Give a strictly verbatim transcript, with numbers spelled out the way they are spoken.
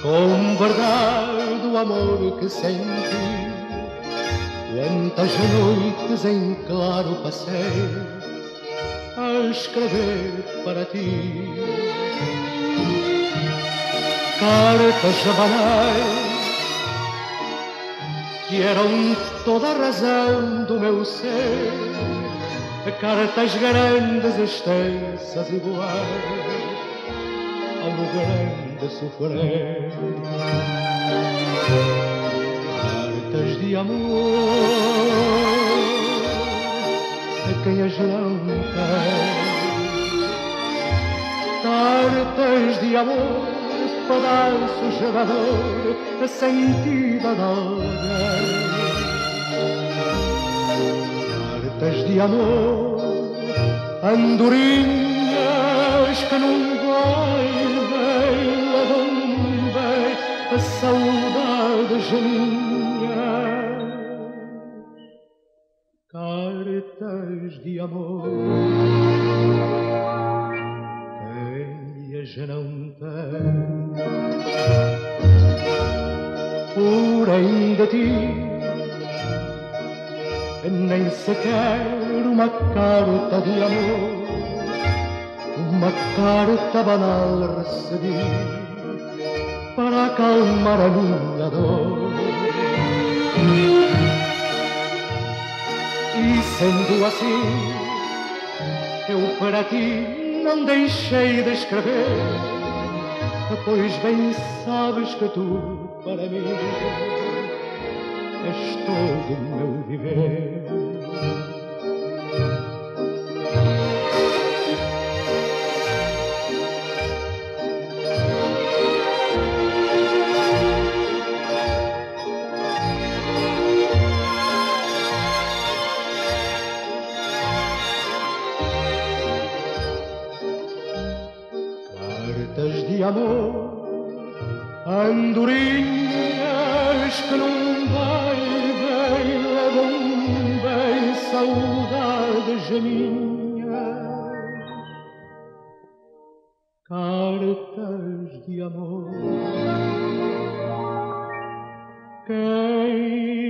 com verdade o amor que senti. Quantas noites em claro passei a escrever para ti. Cartas banais que eram toda a razão do meu ser, cartas grandes, extensas, iguais ao meu grande sofrer. Cartas de amor a quem as não tem, cartas de amor, pedaços de dor sentida de alguém. Cartas de amor, andorinhas que num vai e vem levam bem a saudade geminha. Cartas de amor, quem as não tem, porém de ti nem sequer uma carta de amor, uma carta banal recebi para acalmar a minha dor. E sendo assim, eu para ti não deixei de escrever, pois bem sabes que tu para mim és todo o meu viver. Cartas de amor, andorinhas que num vai e vem levam bem saudades minhas. Cartas de amor, quem